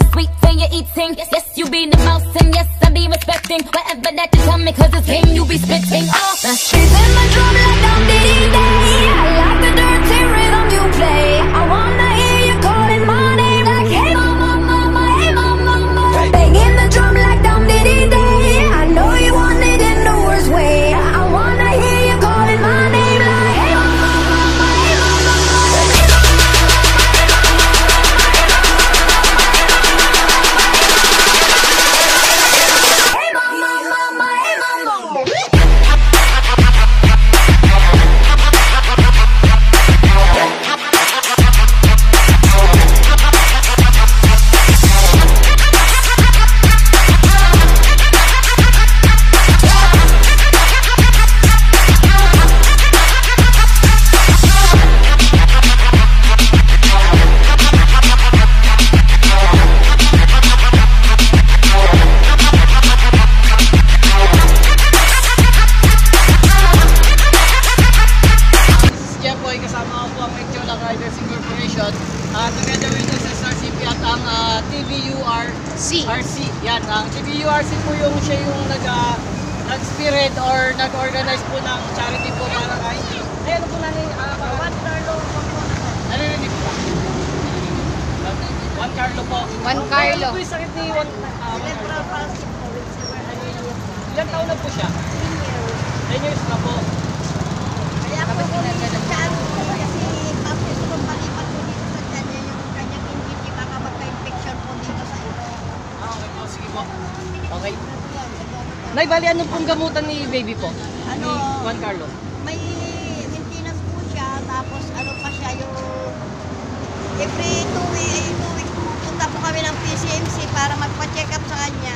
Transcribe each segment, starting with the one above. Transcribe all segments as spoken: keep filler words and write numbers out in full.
sweet when you're eating. Yes, you be the mouse and yes, I be respecting whatever that you tell me, cause it's game you be spitting. Oh, the streets in my drum like down diddy day. I like the dirty rhythm you play. I wanna hear you calling my name like hey mama, mama, hey mama, mama. Banging the drum like down diddy day. I know you want it in the worst way. I wanna hear you calling my name like hey mama, mama, hey mama, mama. Hey mama, mama, hey mama. Uh, together with S S R C P at ang uh, T V U R C. Yan, ang T V U R C po yung siya yung nag, uh, nag-spirit or nag-organize po ng charity po para kay ay ano po namin uh, Juan Carlo ano yun po? Juan Carlo po. Juan Carlo. Ano po yung sakit ni Juan uh, cerebral palsy po. Ilan taon na po siya? ten years na po. Kaya ako po rin sa chance kasi tapos kung palipat po dito sa kanya yung kanyang ingit baka magka-infection po dito sa ito. Ah, okay po. Sige po. Okay. Nay, bali anong pong gamutan ni baby po? Ano? Ni Juan Carlo? May maintenance po siya tapos ano pa siya yung every two weeks, two weeks pupunta po kami ng P C M C para magpa-check up sa kanya.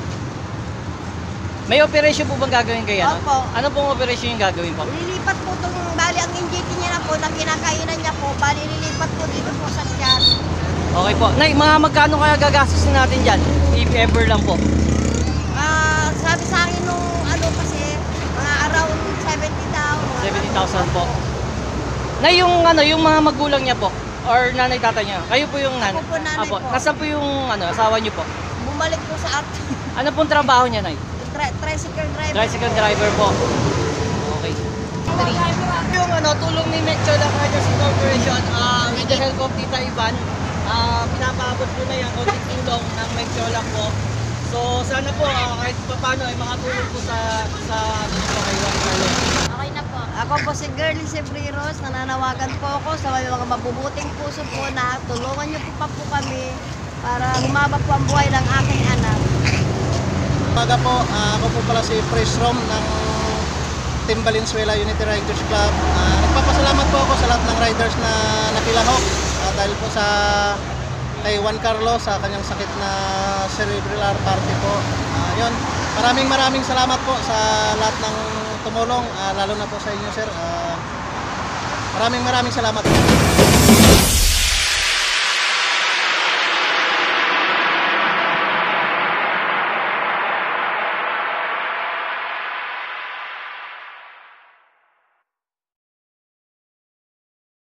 May operation po bang gagawin kayo? Opo. Ano pong operation yung gagawin po? Lilipat po itong, bali ang ingit niya na po, na kinakainan niya po, bali lilipat po dito po sa tiyan. Okay po. Nay, mga magkano kaya gagastusin natin dyan? If ever lang po. Ah, sabi sa akin nung ano kasi, mga around seventy thousand. seventy thousand po. Nay, yung ano, yung mga magulang niya po or nanay tatay niya. Kayo po yung nanay. Ako po, nanay po. Nasaan po yung ano, asawa niyo po? Bumalik po sa art. Ano pong trabaho niya, Nay? Tri tricycle driver. Tricycle driver po. Okay. Yung ano, tulong ni Mekchola Riders Corporation uh, with the help of Tita Ivan, uh, pinapaabot po na yung konting tulong ng Mekchola po. So sana po uh, kahit paano ay mga tulong po sa sa ano po kay Juan Carlo. Okay na po. Ako po si Girlie Sebreros, nananawagan po ako sa mga mabubuting puso po na tulungan niyo po pa po kami para humaba po ang buhay ng aking anak. Umaga po, uh, ako po pala si Chris Rom ng Team Valenzuela Unity Riders Club. Uh, nagpapasalamat po ako sa lahat ng riders na nakilahok uh, dahil po sa kay Juan Carlo sa kanyang sakit na cerebral palsy po. Uh, yun, maraming maraming salamat po sa lahat ng tumulong, uh, lalo na po sa inyo sir. Uh, maraming maraming salamat po.